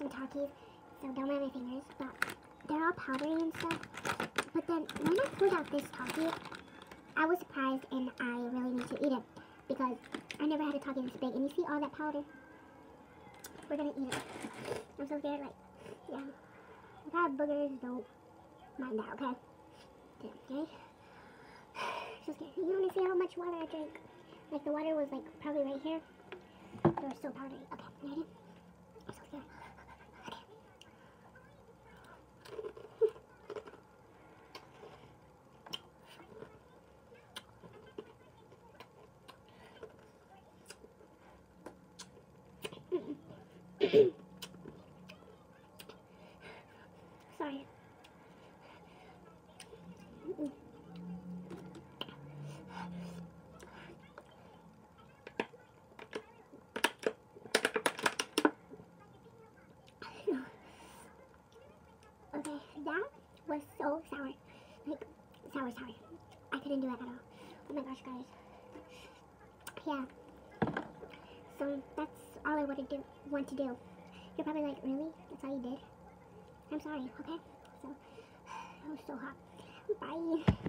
some Takis, so don't mind my fingers, but they're all powdery and stuff. But then when I pulled out this Taki, I was surprised and I really need to eat it because I never had a Taki this big. And you see all that powder? We're gonna eat it. I'm so scared, like, yeah. If I have boogers, don't mind that, okay? Damn, okay? So scared. You wanna see how much water I drank? Like, the water was, like, probably right here. They were so powdery. Okay, you ready? I'm so scared. Okay. Sorry. Okay, that was so sour. Like, sour. I couldn't do it at all. Oh my gosh, guys. Yeah. So, that's all I want to do. You're probably like, really? That's all you did? I'm sorry, okay? So, it was so hot. Bye.